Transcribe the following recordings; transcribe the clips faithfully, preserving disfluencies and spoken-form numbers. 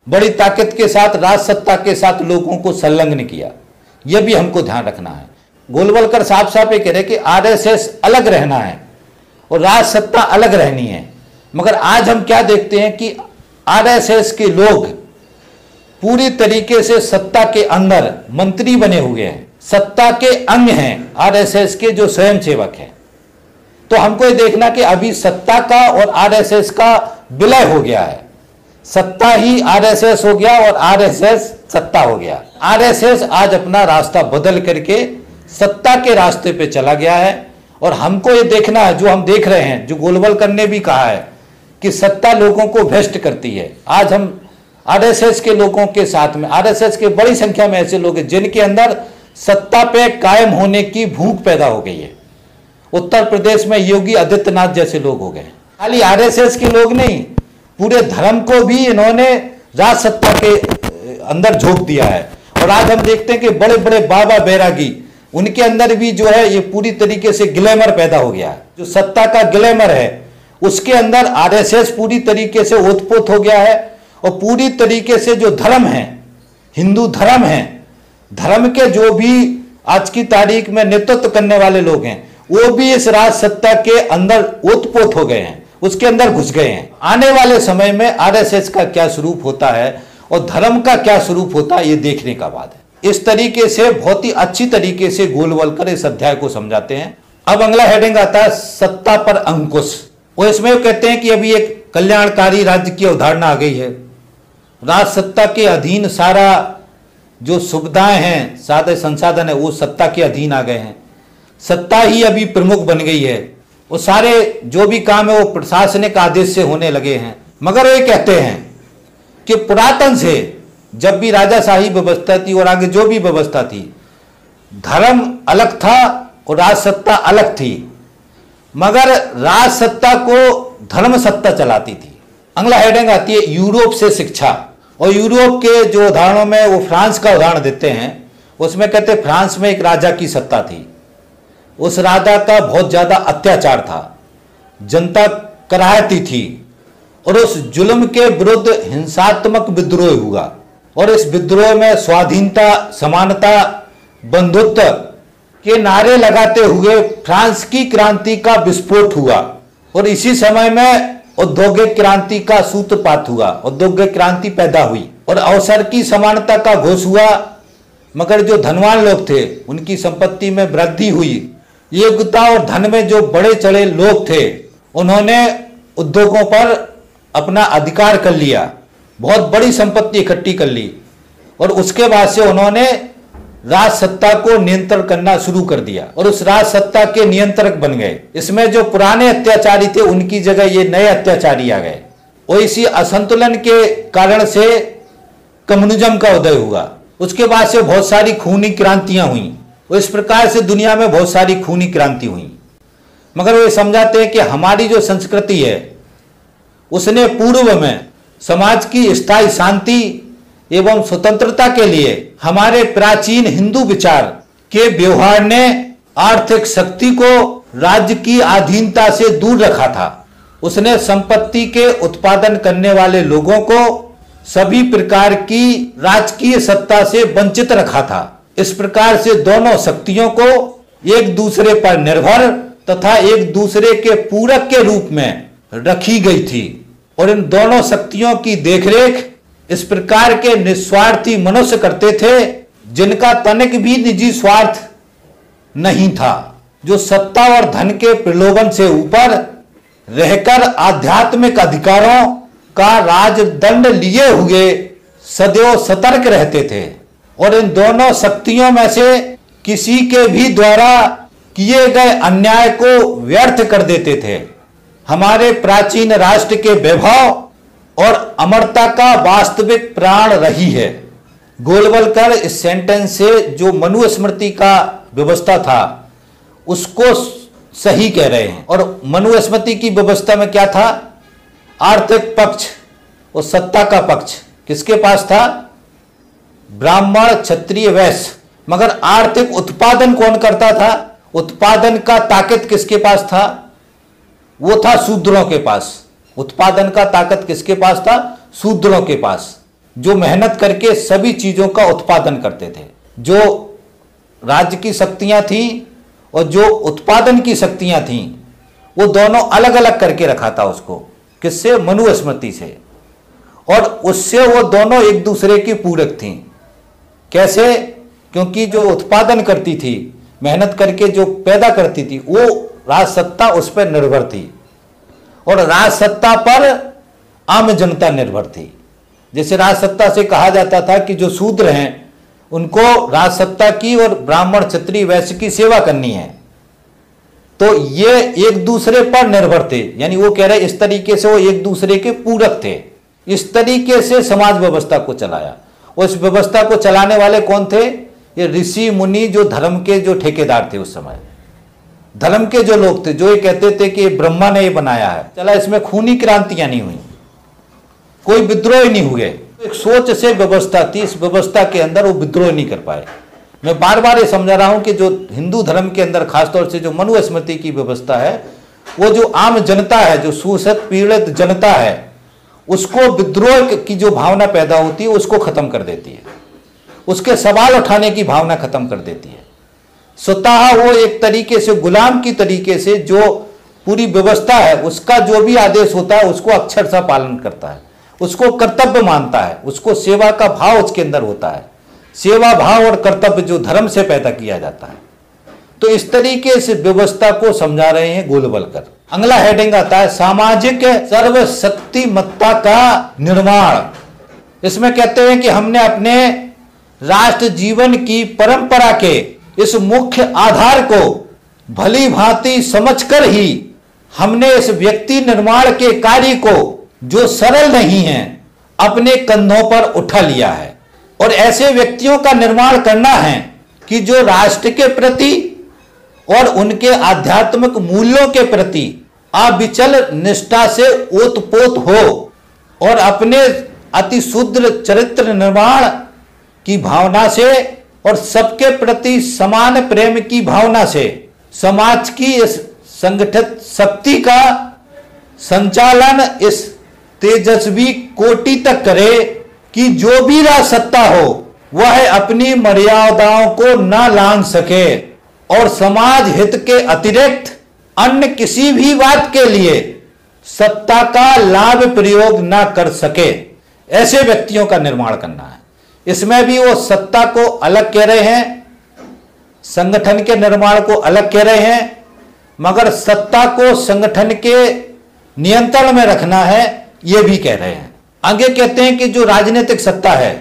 बड़ी ताकत के साथ राज सत्ता के साथ लोगों को संलग्न किया। यह भी हमको ध्यान रखना है। गोलवलकर साफ साफ ये कह रहे कि आरएसएस अलग रहना है और राज सत्ता अलग रहनी है। मगर आज हम क्या देखते हैं कि आरएसएस के लोग पूरी तरीके से सत्ता के अंदर मंत्री बने हुए हैं, सत्ता के अंग हैं आरएसएस के जो स्वयंसेवक हैं। तो हमको ये देखना कि अभी सत्ता का और आरएसएस का विलय हो गया है। सत्ता ही आरएसएस हो गया और आरएसएस सत्ता हो गया। आरएसएस आज अपना रास्ता बदल करके सत्ता के रास्ते पे चला गया है और हमको ये देखना है, जो हम देख रहे हैं, जो गोलवलकर ने भी कहा है कि सत्ता लोगों को भ्रष्ट करती है। आज हम आरएसएस के लोगों के साथ में, आरएसएस के बड़ी संख्या में ऐसे लोग हैं जिनके अंदर सत्ता पे कायम होने की भूख पैदा हो गई है। उत्तर प्रदेश में योगी आदित्यनाथ जैसे लोग हो गए। खाली आरएसएस के लोग नहीं, पूरे धर्म को भी इन्होंने राज सत्ता के अंदर झोंक दिया है। और आज हम देखते हैं कि बड़े बड़े बाबा बैरागी, उनके अंदर भी जो है ये पूरी तरीके से ग्लैमर पैदा हो गया है। जो सत्ता का ग्लैमर है उसके अंदर आरएसएस पूरी तरीके से ओतपोत हो गया है। और पूरी तरीके से जो धर्म है, हिंदू धर्म है, धर्म के जो भी आज की तारीख में नेतृत्व करने वाले लोग हैं, वो भी इस राज सत्ता के अंदर ओतपोत हो गए हैं, उसके अंदर घुस गए हैं। आने वाले समय में आरएसएस का क्या स्वरूप होता है और धर्म का क्या स्वरूप होता है, ये देखने का बात है। इस तरीके से बहुत ही अच्छी तरीके से गोलवलकर इस अध्याय को समझाते हैं। अब अगला हेडिंग आता है सत्ता पर अंकुश। वो इसमें कहते हैं कि अभी एक कल्याणकारी राज्य की अवधारणा आ गई है। राज सत्ता के अधीन सारा जो सुविधाएं हैं, सारे संसाधन है, वो सत्ता के अधीन आ गए हैं। सत्ता ही अभी प्रमुख बन गई है। वो सारे जो भी काम है वो प्रशासनिक आदेश से होने लगे हैं। मगर ये कहते हैं कि पुरातन से जब भी राजाशाही व्यवस्था थी और आगे जो भी व्यवस्था थी, धर्म अलग था और राज सत्ता अलग थी। मगर राज सत्ता को धर्म सत्ता चलाती थी। अगला हेडिंग आती है यूरोप से शिक्षा। और यूरोप के जो उदाहरणों में वो फ्रांस का उदाहरण देते हैं। उसमें कहते हैं फ्रांस में एक राजा की सत्ता थी। उस राजा का बहुत ज्यादा अत्याचार था, जनता कराहती थी और उस जुल्म के विरुद्ध हिंसात्मक विद्रोह हुआ। और इस विद्रोह में स्वाधीनता, समानता, बंधुत्व के नारे लगाते हुए फ्रांस की क्रांति का विस्फोट हुआ। और इसी समय में औद्योगिक क्रांति का सूत्रपात हुआ, औद्योगिक क्रांति पैदा हुई और अवसर की समानता का घोष हुआ। मगर जो धनवान लोग थे उनकी संपत्ति में वृद्धि हुई। योग्यता और धन में जो बड़े चढ़े लोग थे उन्होंने उद्योगों पर अपना अधिकार कर लिया, बहुत बड़ी संपत्ति इकट्ठी कर ली और उसके बाद से उन्होंने राज सत्ता को नियंत्रण करना शुरू कर दिया और उस राज सत्ता के नियंत्रक बन गए। इसमें जो पुराने अत्याचारी थे उनकी जगह ये नए अत्याचारी आ गए और इसी असंतुलन के कारण से कम्युनिज्म का उदय हुआ। उसके बाद से बहुत सारी खूनी क्रांतियां हुई और इस प्रकार से दुनिया में बहुत सारी खूनी क्रांति हुई। मगर वे समझाते हैं कि हमारी जो संस्कृति है उसने पूर्व में समाज की स्थायी शांति एवं स्वतंत्रता के लिए हमारे प्राचीन हिंदू विचार के व्यवहार ने आर्थिक शक्ति को राज्य की अधीनता से दूर रखा था। उसने संपत्ति के उत्पादन करने वाले लोगों को सभी प्रकार की राजकीय सत्ता से वंचित रखा था। इस प्रकार से दोनों शक्तियों को एक दूसरे पर निर्भर तथा एक दूसरे के पूरक के रूप में रखी गई थी और इन दोनों शक्तियों की देखरेख इस प्रकार के निस्वार्थी मनुष्य करते थे जिनका तनिक भी निजी स्वार्थ नहीं था, जो सत्ता और धन के प्रलोभन से ऊपर रहकर आध्यात्मिक अधिकारों का राजदंड लिए हुए सदैव सतर्क रहते थे और इन दोनों शक्तियों में से किसी के भी द्वारा किए गए अन्याय को व्यर्थ कर देते थे। हमारे प्राचीन राष्ट्र के वैभव और अमरता का वास्तविक प्राण रही है। गोलवलकर इस सेंटेंस से जो मनुस्मृति का व्यवस्था था उसको सही कह रहे हैं। और मनुस्मृति की व्यवस्था में क्या था? आर्थिक पक्ष और सत्ता का पक्ष किसके पास था? ब्राह्मण, क्षत्रिय, वैश्य। मगर आर्थिक उत्पादन कौन करता था? उत्पादन का ताकत किसके पास था? वो था शूद्रों के पास। उत्पादन का ताकत किसके पास था? शूद्रों के पास। जो मेहनत करके सभी चीजों का उत्पादन करते थे। जो राज्य की शक्तियां थीं और जो उत्पादन की शक्तियां थीं वो दोनों अलग अलग करके रखा था उसको। किससे? मनुस्मृति से। और उससे वो दोनों एक दूसरे की पूरक थीं। कैसे? क्योंकि जो उत्पादन करती थी, मेहनत करके जो पैदा करती थी, वो राजसत्ता उस पर निर्भर थी और राजसत्ता पर आम जनता निर्भर थी। जैसे राजसत्ता से कहा जाता था कि जो शूद्र हैं उनको राजसत्ता की और ब्राह्मण क्षत्रिय वैश्य की सेवा करनी है, तो ये एक दूसरे पर निर्भर थे। यानी वो कह रहे इस तरीके से वो एक दूसरे के पूरक थे। इस तरीके से समाज व्यवस्था को चलाया। उस व्यवस्था को चलाने वाले कौन थे? ये ऋषि मुनि, जो धर्म के जो ठेकेदार थे उस समय, धर्म के जो लोग थे, जो ये कहते थे कि ब्रह्मा ने ये बनाया है। चला, इसमें खूनी क्रांतियां नहीं हुई, कोई विद्रोह नहीं हुए। एक सोच से व्यवस्था थी, इस व्यवस्था के अंदर वो विद्रोह नहीं कर पाए। मैं बार बार ये समझा रहा हूं कि जो हिंदू धर्म के अंदर खासतौर से जो मनुस्मृति की व्यवस्था है, वो जो आम जनता है, जो शोषित पीड़ित जनता है, उसको विद्रोह की जो भावना पैदा होती है उसको खत्म कर देती है, उसके सवाल उठाने की भावना खत्म कर देती है। स्वतः वो एक तरीके से गुलाम की तरीके से जो पूरी व्यवस्था है उसका जो भी आदेश होता है उसको अक्षरशः पालन करता है, उसको कर्तव्य मानता है, उसको सेवा का भाव उसके अंदर होता है। सेवा भाव और कर्तव्य जो धर्म से पैदा किया जाता है। तो इस तरीके से व्यवस्था को समझा रहे हैं गोलवलकर। अगला हेडिंग आता है सामाजिक सर्वशक्तिमत्ता का निर्माण। इसमें कहते हैं कि हमने अपने राष्ट्र जीवन की परंपरा के इस मुख्य आधार को भली भांति समझकर ही हमने इस व्यक्ति निर्माण के कार्य को, जो सरल नहीं है, अपने कंधों पर उठा लिया है। और ऐसे व्यक्तियों का निर्माण करना है कि जो राष्ट्र के प्रति और उनके आध्यात्मिक मूल्यों के प्रति अविचल निष्ठा से ओतपोत हो और अपने अति शुद्र चरित्र निर्माण की भावना से और सबके प्रति समान प्रेम की भावना से समाज की इस संगठित शक्ति का संचालन इस तेजस्वी कोटि तक करे कि जो भी राजसत्ता हो वह अपनी मर्यादाओं को न लांघ सके और समाज हित के अतिरिक्त अन्य किसी भी बात के लिए सत्ता का लाभ प्रयोग न कर सके। ऐसे व्यक्तियों का निर्माण करना है। इसमें भी वो सत्ता को अलग कह रहे हैं, संगठन के निर्माण को अलग कह रहे हैं, मगर सत्ता को संगठन के नियंत्रण में रखना है ये भी कह रहे हैं। आगे कहते हैं कि जो राजनीतिक सत्ता है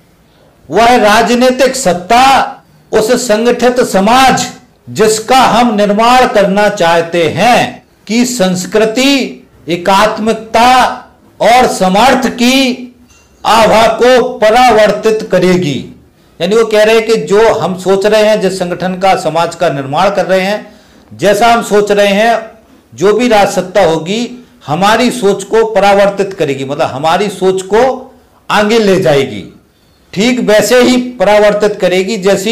वह राजनीतिक सत्ता उस संगठित समाज जिसका हम निर्माण करना चाहते हैं कि संस्कृति, एकात्मकता और समर्थ की आभा को परावर्तित करेगी। यानी वो कह रहे हैं कि जो हम सोच रहे हैं, जिस संगठन का, समाज का निर्माण कर रहे हैं, जैसा हम सोच रहे हैं, जो भी राजसत्ता होगी हमारी सोच को परावर्तित करेगी, मतलब हमारी सोच को आगे ले जाएगी। ठीक वैसे ही परावर्तित करेगी जैसी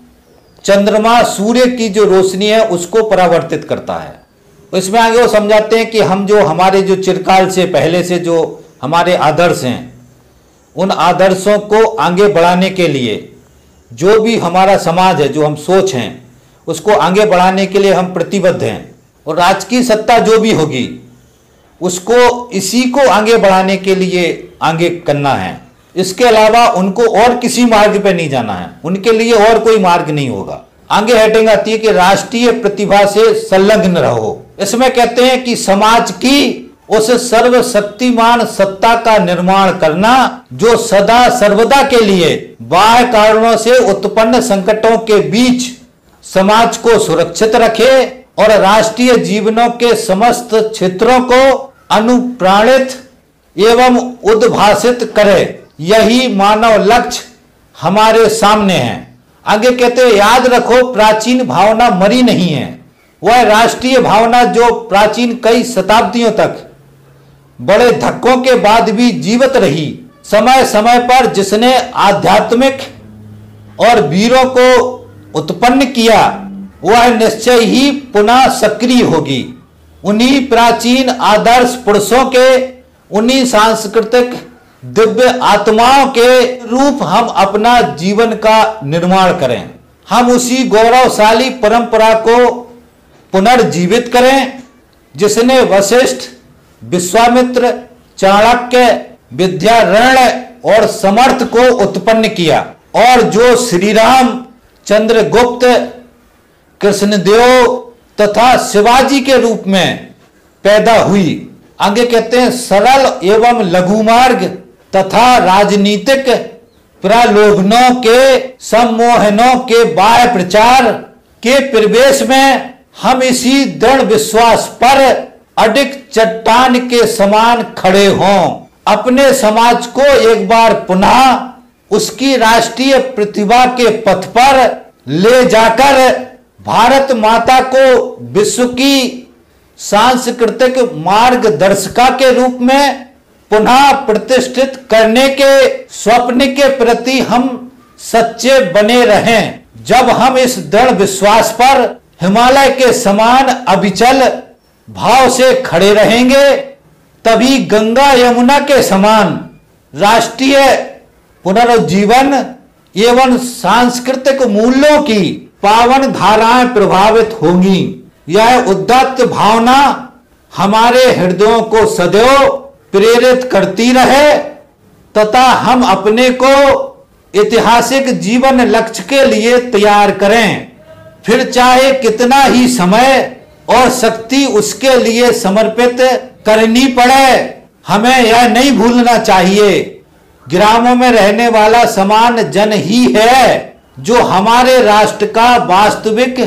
चंद्रमा सूर्य की जो रोशनी है उसको परावर्तित करता है। इसमें आगे वो समझाते हैं कि हम जो हमारे जो चिरकाल से पहले से जो हमारे आदर्श हैं, उन आदर्शों को आगे बढ़ाने के लिए जो भी हमारा समाज है, जो हम सोच हैं, उसको आगे बढ़ाने के लिए हम प्रतिबद्ध हैं। और राजकीय सत्ता जो भी होगी उसको इसी को आगे बढ़ाने के लिए आगे करना है। इसके अलावा उनको और किसी मार्ग पे नहीं जाना है, उनके लिए और कोई मार्ग नहीं होगा। आगे हेडिंग आती है कि राष्ट्रीय प्रतिभा से संलग्न रहो। इसमें कहते हैं कि समाज की उस सर्वशक्तिमान सत्ता का निर्माण करना जो सदा सर्वदा के लिए बाह्य कारणों से उत्पन्न संकटों के बीच समाज को सुरक्षित रखे और राष्ट्रीय जीवनों के समस्त क्षेत्रों को अनुप्राणित एवं उद्भासित करे, यही मानव लक्ष्य हमारे सामने है। आगे कहते हैं याद रखो प्राचीन भावना मरी नहीं है। वह राष्ट्रीय भावना जो प्राचीन कई शताब्दियों तक बड़े धक्कों के बाद भी जीवित रही, समय समय पर जिसने आध्यात्मिक और वीरों को उत्पन्न किया, वह निश्चय ही पुनः सक्रिय होगी। उन्हीं प्राचीन आदर्श पुरुषों के, उन्हीं सांस्कृतिक दिव्य आत्माओं के रूप हम अपना जीवन का निर्माण करें। हम उसी गौरवशाली परंपरा को पुनर्जीवित करें जिसने वशिष्ठ, विश्वामित्र, चाणक्य, विद्यारण्य और समर्थ को उत्पन्न किया और जो श्री राम, चंद्रगुप्त, कृष्णदेव तथा शिवाजी के रूप में पैदा हुई। आगे कहते हैं सरल एवं लघु मार्ग तथा राजनीतिक प्रलोभनों के सम्मोहनों के बाह्य प्रचार के प्रवेश में हम इसी दृढ़ विश्वास पर अडिग चट्टान के समान खड़े हों। अपने समाज को एक बार पुनः उसकी राष्ट्रीय प्रतिभा के पथ पर ले जाकर भारत माता को विश्व की सांस्कृतिक मार्गदर्शिका के रूप में पुनः प्रतिष्ठित करने के स्वप्न के प्रति हम सच्चे बने रहें। जब हम इस दृढ़ विश्वास पर हिमालय के समान अविचल भाव से खड़े रहेंगे, तभी गंगा यमुना के समान राष्ट्रीय पुनरुज्जीवन एवं सांस्कृतिक मूल्यों की पावन धाराएं प्रभावित होंगी। यह उदात्त भावना हमारे हृदयों को सदैव प्रेरित करती रहे तथा हम अपने को ऐतिहासिक जीवन लक्ष्य के लिए तैयार करें। फिर चाहे कितना ही समय और शक्ति उसके लिए समर्पित करनी पड़े, हमें यह नहीं भूलना चाहिए ग्रामों में रहने वाला समान जन ही है जो हमारे राष्ट्र का वास्तविक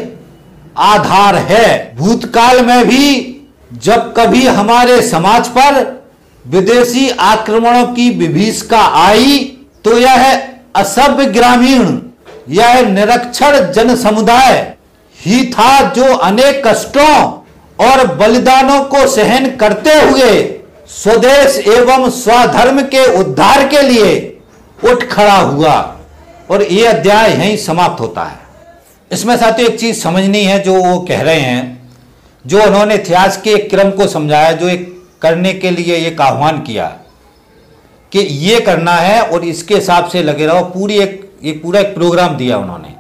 आधार है। भूतकाल में भी जब कभी हमारे समाज पर विदेशी आक्रमणों की विभीषिका आई तो यह असभ्य ग्रामीण, यह निरक्षर जन समुदाय ही था जो अनेक कष्टों और बलिदानों को सहन करते हुए स्वदेश एवं स्वधर्म के उद्धार के लिए उठ खड़ा हुआ। और यह अध्याय यहीं समाप्त होता है। इसमें साथियों एक चीज समझनी है जो वो कह रहे हैं, जो उन्होंने इतिहास के एक क्रम को समझाया, जो एक करने के लिए एक आह्वान किया कि ये करना है और इसके हिसाब से लगे रहो। पूरी एक ये पूरा एक प्रोग्राम दिया उन्होंने।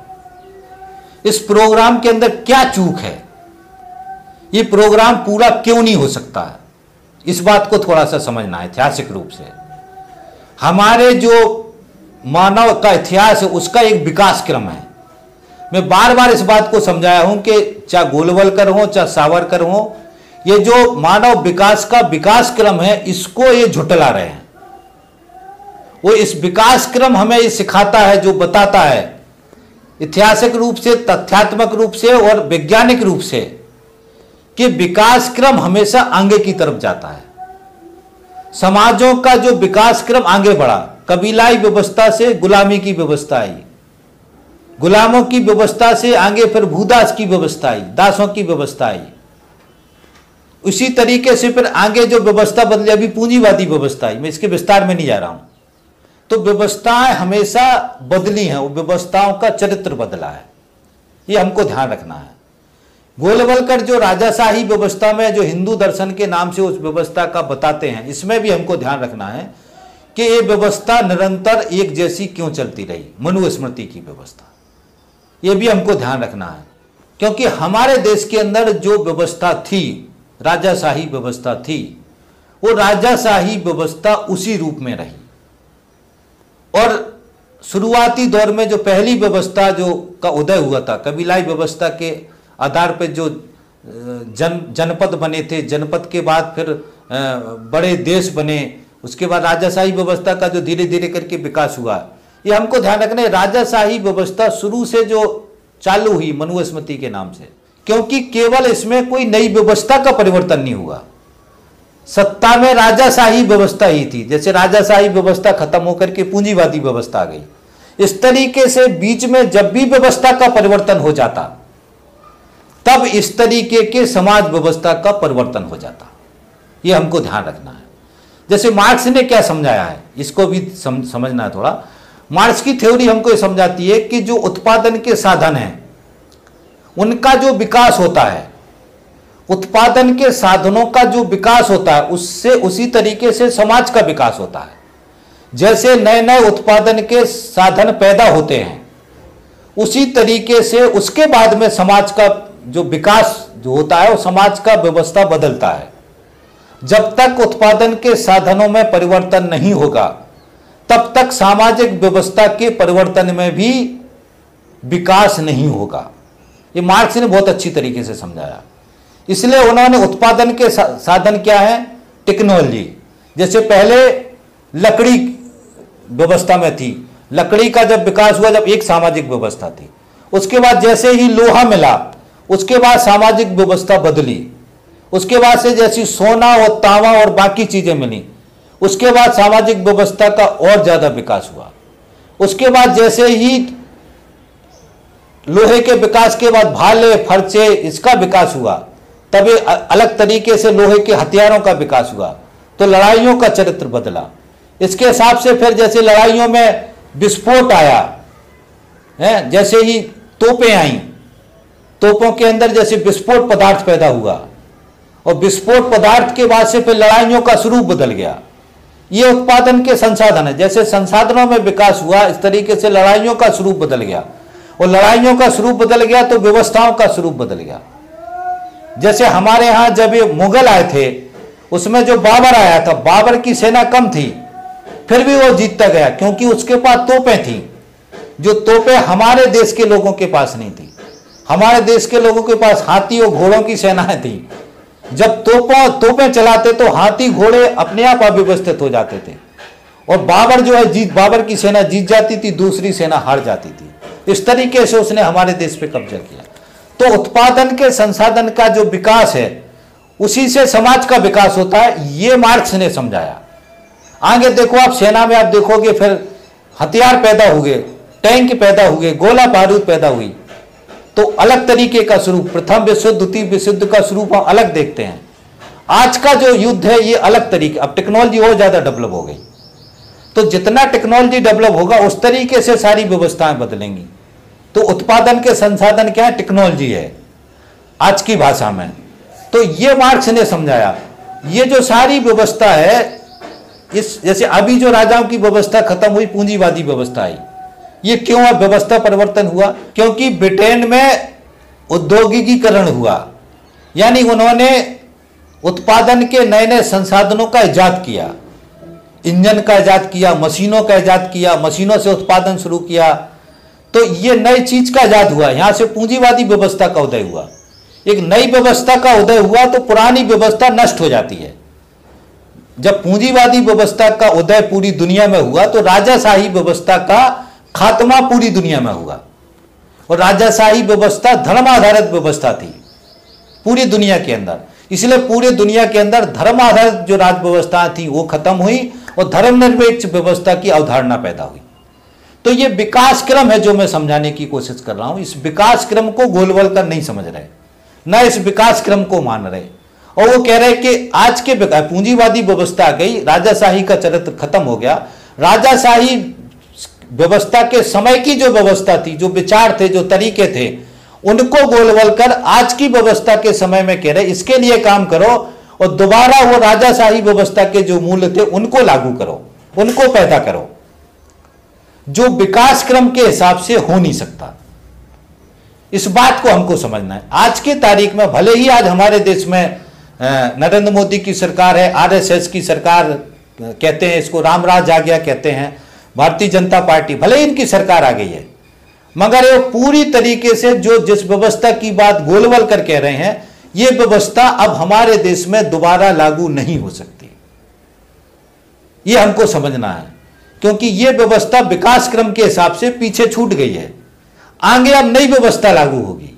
इस प्रोग्राम के अंदर क्या चूक है, ये प्रोग्राम पूरा क्यों नहीं हो सकता है, इस बात को थोड़ा सा समझना है ऐतिहासिक रूप से। हमारे जो मानव का इतिहास है उसका एक विकास क्रम है। मैं बार बार इस बात को समझाया हूं कि चाहे गोलवलकर हो चाहे सावरकर हो, ये जो मानव विकास का विकास क्रम है इसको ये झुटला रहे हैं। वो इस विकास क्रम हमें ये सिखाता है, जो बताता है ऐतिहासिक रूप से, तथ्यात्मक रूप से और वैज्ञानिक रूप से कि विकास क्रम हमेशा आगे की तरफ जाता है। समाजों का जो विकास क्रम आगे बढ़ा, कबीलाई व्यवस्था से गुलामी की व्यवस्था आई, गुलामों की व्यवस्था से आगे फिर भूदास की व्यवस्था आई, दासों की व्यवस्था आई। उसी तरीके से फिर आगे जो व्यवस्था बदली अभी पूंजीवादी व्यवस्था आई। मैं इसके विस्तार में नहीं जा रहा हूं। तो व्यवस्थाएं हमेशा बदली हैं, वो व्यवस्थाओं का चरित्र बदला है, ये हमको ध्यान रखना है। गोलवलकर जो राजाशाही व्यवस्था में जो हिंदू दर्शन के नाम से उस व्यवस्था का बताते हैं, इसमें भी हमको ध्यान रखना है कि ये व्यवस्था निरंतर एक जैसी क्यों चलती रही, मनुस्मृति की व्यवस्था, ये भी हमको ध्यान रखना है। क्योंकि हमारे देश के अंदर जो व्यवस्था थी, राजाशाही व्यवस्था थी, वो राजाशाही व्यवस्था उसी रूप में रही। और शुरुआती दौर में जो पहली व्यवस्था जो का उदय हुआ था, कबीलाई व्यवस्था के आधार पर जो जन जनपद बने थे, जनपद के बाद फिर बड़े देश बने, उसके बाद राजाशाही व्यवस्था का जो धीरे धीरे करके विकास हुआ, ये हमको ध्यान रखना है। राजाशाही व्यवस्था शुरू से जो चालू हुई मनुस्मृति के नाम से, क्योंकि केवल इसमें कोई नई व्यवस्था का परिवर्तन नहीं हुआ, सत्ता में राजाशाही व्यवस्था ही थी। जैसे राजाशाही व्यवस्था खत्म होकर के पूंजीवादी व्यवस्था आ गई, इस तरीके से बीच में जब भी व्यवस्था का परिवर्तन हो जाता तब इस तरीके के समाज व्यवस्था का परिवर्तन हो जाता, ये हमको ध्यान रखना है। जैसे मार्क्स ने क्या समझाया है, इसको भी सम, समझना है थोड़ा। मार्क्स की थ्योरी हमको ये समझाती है कि जो उत्पादन के साधन हैं उनका जो विकास होता है, उत्पादन के साधनों का जो विकास होता है, उससे उसी तरीके से समाज का विकास होता है। जैसे नए नए उत्पादन के साधन पैदा होते हैं, उसी तरीके से उसके बाद में समाज का जो विकास जो होता है, वो समाज का व्यवस्था बदलता है। जब तक उत्पादन के साधनों में परिवर्तन नहीं होगा, तब तक सामाजिक व्यवस्था के परिवर्तन में भी विकास नहीं होगा। ये मार्क्स ने बहुत अच्छी तरीके से समझाया। इसलिए उन्होंने उत्पादन के साधन क्या है? टेक्नोलॉजी। जैसे पहले लकड़ी व्यवस्था में थी, लकड़ी का जब विकास हुआ, जब एक सामाजिक व्यवस्था थी, उसके बाद जैसे ही लोहा मिला, उसके बाद सामाजिक व्यवस्था बदली। उसके बाद से जैसी सोना और तांबा और बाकी चीजें मिली, उसके बाद सामाजिक व्यवस्था का और ज्यादा विकास हुआ। उसके बाद जैसे ही लोहे के विकास के बाद भाले, फरसे, इसका विकास हुआ, तभी अलग तरीके से लोहे के हथियारों का विकास हुआ, तो लड़ाइयों का चरित्र बदला। इसके हिसाब से फिर जैसे लड़ाइयों में विस्फोट आया है, जैसे ही तोपें आई, तोपों के अंदर जैसे विस्फोट पदार्थ पैदा हुआ, और विस्फोट पदार्थ के बाद से फिर लड़ाइयों का स्वरूप बदल गया। ये उत्पादन के संसाधन है। जैसे संसाधनों में विकास हुआ, इस तरीके से लड़ाइयों का स्वरूप बदल गया, और लड़ाइयों का स्वरूप बदल गया तो व्यवस्थाओं का स्वरूप बदल गया। जैसे हमारे यहां जब ये मुगल आए थे, उसमें जो बाबर आया था, बाबर की सेना कम थी, फिर भी वो जीतता गया, क्योंकि उसके पास तोपें थी, जो तोपें हमारे देश के लोगों के पास नहीं थी। हमारे देश के लोगों के पास हाथी और घोड़ों की सेनाएं थी। जब तोपों तोपें चलाते तो हाथी घोड़े अपने आप अव्यवस्थित हो जाते थे, और बाबर जो है जीत बाबर की सेना जीत जाती थी, दूसरी सेना हार जाती थी। इस तरीके से उसने हमारे देश पे कब्जा किया। तो उत्पादन के संसाधन का जो विकास है, उसी से समाज का विकास होता है, ये मार्क्स ने समझाया। आगे देखो आप, सेना में आप देखोगे फिर हथियार पैदा हुए, टैंक पैदा हुए, गोला बारूद पैदा हुई, तो अलग तरीके का स्वरूप, प्रथम विश्व युद्ध, द्वितीय विश्व युद्ध का स्वरूप हम अलग देखते हैं। आज का जो युद्ध है ये अलग तरीके, अब टेक्नोलॉजी और ज्यादा डेवलप हो गई, तो जितना टेक्नोलॉजी डेवलप होगा उस तरीके से सारी व्यवस्थाएं बदलेंगी। तो उत्पादन के संसाधन क्या है? टेक्नोलॉजी है आज की भाषा में। तो ये मार्क्स ने समझाया, ये जो सारी व्यवस्था है, इस जैसे अभी जो राजाओं की व्यवस्था खत्म हुई, पूंजीवादी व्यवस्था आई, ये क्यों व्यवस्था परिवर्तन हुआ? क्योंकि ब्रिटेन में औद्योगिकीकरण हुआ, यानी उन्होंने उत्पादन के नए नए संसाधनों का इजाद किया, इंजन का इजाद किया, मशीनों का इजाद किया, मशीनों से उत्पादन शुरू किया। तो ये नई चीज का इजाद हुआ, यहां से पूंजीवादी व्यवस्था का उदय हुआ। एक नई व्यवस्था का उदय हुआ तो पुरानी व्यवस्था नष्ट हो जाती है। जब पूंजीवादी व्यवस्था का उदय पूरी दुनिया में हुआ तो राजाशाही व्यवस्था का खात्मा पूरी दुनिया में हुआ, और राजाशाही व्यवस्था धर्म आधारित व्यवस्था थी पूरी दुनिया के अंदर। इसलिए पूरे दुनिया के अंदर धर्म आधारित जो राज व्यवस्था थी वो खत्म हुई, और धर्मनिरपेक्ष व्यवस्था की अवधारणा पैदा हुई। तो ये विकास क्रम है जो मैं समझाने की कोशिश कर रहा हूं। इस विकास क्रम को गोलवलकर नहीं समझ रहे, न इस विकास क्रम को मान रहे, और वो कह रहे कि आज के पूंजीवादी व्यवस्था आ गई, राजाशाही का चरित्र खत्म हो गया। राजाशाही व्यवस्था के समय की जो व्यवस्था थी, जो विचार थे, जो तरीके थे, उनको गोलवलकर आज की व्यवस्था के समय में कह रहे इसके लिए काम करो, और दोबारा वो राजाशाही व्यवस्था के जो मूल्य थे उनको लागू करो, उनको पैदा करो, जो विकास क्रम के हिसाब से हो नहीं सकता। इस बात को हमको समझना है। आज के तारीख में भले ही आज हमारे देश में नरेंद्र मोदी की सरकार है, आरएसएस की सरकार कहते हैं, इसको रामराज आ गया कहते हैं, भारतीय जनता पार्टी, भले ही इनकी सरकार आ गई है, मगर ये पूरी तरीके से जो जिस व्यवस्था की बात गोलवलकर कह रहे हैं, ये व्यवस्था अब हमारे देश में दोबारा लागू नहीं हो सकती। ये हमको समझना है, क्योंकि ये व्यवस्था विकास क्रम के हिसाब से पीछे छूट गई है। आगे अब नई व्यवस्था लागू होगी,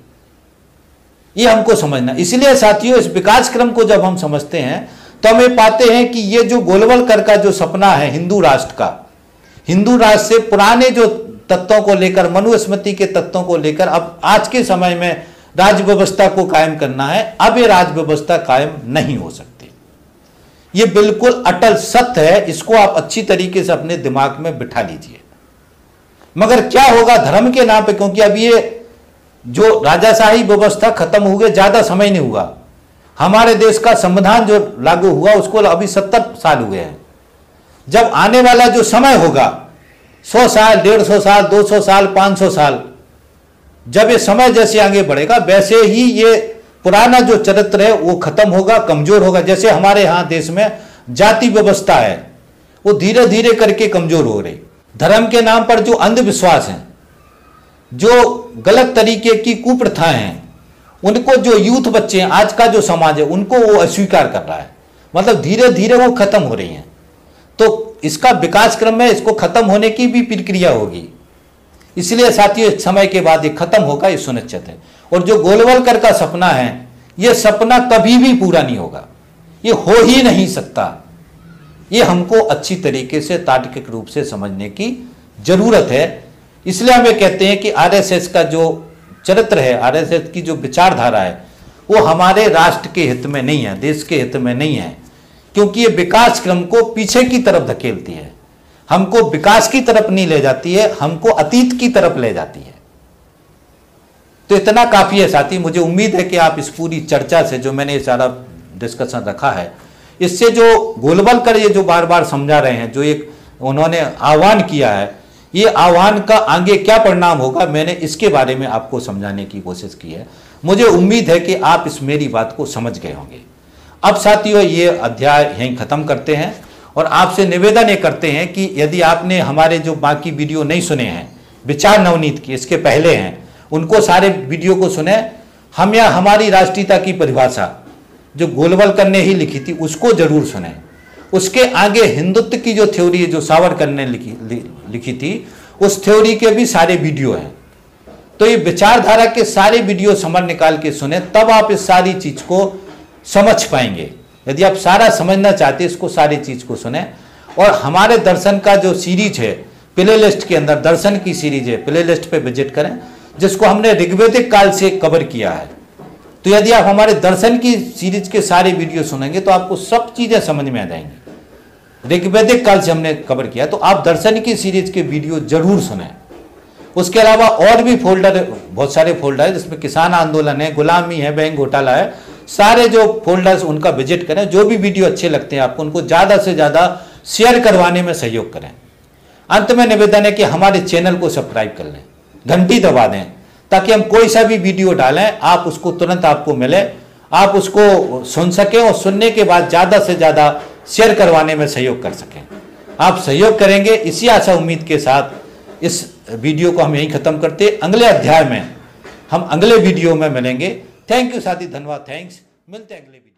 ये हमको समझना। इसलिए साथियों, इस विकास क्रम को जब हम समझते हैं तो हमें पाते हैं कि ये जो गोलवलकर का जो सपना है हिंदू राष्ट्र का, हिंदू राष्ट्र से पुराने जो तत्वों को लेकर, मनुस्मृति के तत्वों को लेकर अब आज के समय में राज व्यवस्था को कायम करना है, अब ये राज व्यवस्था कायम नहीं हो सकती। ये बिल्कुल अटल सत्य है, इसको आप अच्छी तरीके से अपने दिमाग में बिठा लीजिए। मगर क्या होगा धर्म के नाम पे, क्योंकि अब ये जो राजाशाही व्यवस्था खत्म हो गई, ज्यादा समय नहीं हुआ। हमारे देश का संविधान जो लागू हुआ उसको अभी सत्तर साल हुए हैं, जब आने वाला जो समय होगा, सौ साल, डेढ़ सौ साल, दो सौ साल, पाँच सौ साल, जब ये समय जैसे आगे बढ़ेगा वैसे ही ये पुराना जो चरित्र है वो खत्म होगा, कमजोर होगा। जैसे हमारे यहाँ देश में जाति व्यवस्था है वो धीरे धीरे करके कमजोर हो रही। धर्म के नाम पर जो अंधविश्वास है, जो गलत तरीके की कुप्रथाएं हैं, उनको जो यूथ बच्चे हैं, आज का जो समाज है, उनको वो अस्वीकार कर रहा है। मतलब धीरे धीरे वो खत्म हो रही हैं। तो इसका विकास क्रम में इसको खत्म होने की भी प्रक्रिया होगी। इसलिए साथियों समय के बाद ये खत्म होगा, ये सुनिश्चित है। और जो गोलवलकर का सपना है, ये सपना कभी भी पूरा नहीं होगा, ये हो ही नहीं सकता। ये हमको अच्छी तरीके से तार्किक रूप से समझने की जरूरत है। इसलिए हम ये कहते हैं कि आरएसएस का जो चरित्र है, आरएसएस की जो विचारधारा है, वो हमारे राष्ट्र के हित में नहीं है, देश के हित में नहीं है, क्योंकि ये विकास क्रम को पीछे की तरफ धकेलती है, हमको विकास की तरफ नहीं ले जाती है, हमको अतीत की तरफ ले जाती है। तो इतना काफी है साथी। मुझे उम्मीद है कि आप इस पूरी चर्चा से, जो मैंने ये सारा डिस्कशन रखा है, इससे जो गोलवलकर ये जो बार बार समझा रहे हैं, जो एक उन्होंने आह्वान किया है, ये आह्वान का आगे क्या परिणाम होगा, मैंने इसके बारे में आपको समझाने की कोशिश की है। मुझे उम्मीद है कि आप इस मेरी बात को समझ गए होंगे। अब साथियों ये अध्याय यहीं खत्म करते हैं और आपसे निवेदन ये करते हैं कि यदि आपने हमारे जो बाकी वीडियो नहीं सुने हैं, विचार नवनीत की इसके पहले हैं, उनको सारे वीडियो को सुने। हम या हमारी राष्ट्रीयता की परिभाषा जो गोलवलकर ने ही लिखी थी उसको जरूर सुने। उसके आगे हिंदुत्व की जो थ्योरी है जो सावरकर ने लिखी लि, लिखी थी, उस थ्योरी के भी सारे वीडियो हैं। तो ये विचारधारा के सारे वीडियो समझ निकाल के सुने, तब आप इस सारी चीज को समझ पाएंगे। यदि आप सारा समझना चाहते हैं, इसको सारी चीज को सुने। और हमारे दर्शन का जो सीरीज है प्ले लिस्ट के अंदर, दर्शन की सीरीज है, प्ले लिस्ट पे विजिट करें, जिसको हमने ऋग्वेदिक काल से कवर किया है। तो यदि आप हमारे दर्शन की सीरीज के सारे वीडियो सुनेंगे तो आपको सब चीजें समझ में आ जाएंगी। ऋग्वेदिक काल से हमने कवर किया, तो आप दर्शन की सीरीज के वीडियो जरूर सुने। उसके अलावा और भी फोल्डर, बहुत सारे फोल्डर है, जिसमें किसान आंदोलन है, गुलामी है, बैंक घोटाला है, सारे जो फोल्डर्स उनका विजिट करें। जो भी वीडियो अच्छे लगते हैं आपको, उनको ज्यादा से ज्यादा शेयर करवाने में सहयोग करें। अंत में निवेदन है कि हमारे चैनल को सब्सक्राइब कर लें, घंटी दबा दें, ताकि हम कोई सा भी वीडियो डालें आप उसको तुरंत आपको मिले, आप उसको सुन सकें और सुनने के बाद ज़्यादा से ज़्यादा शेयर करवाने में सहयोग कर सकें। आप सहयोग करेंगे, इसी आशा उम्मीद के साथ इस वीडियो को हम यहीं ख़त्म करते। अगले अध्याय में हम अगले वीडियो में मिलेंगे। थैंक यू साथी, धन्यवाद, थैंक्स। मिलते हैं अगले वीडियो।